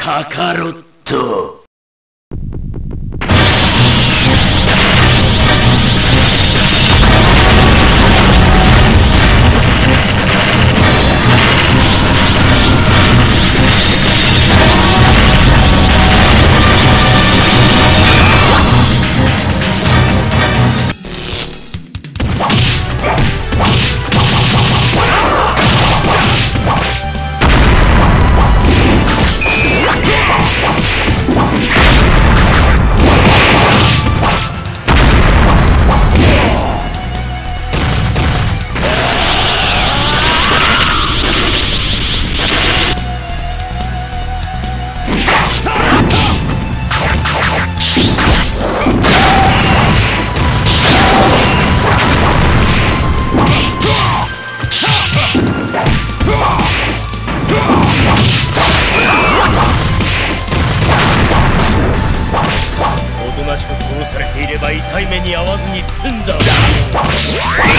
カカロット。おとなしく殺されていれば痛い目に遭わずに済んだ。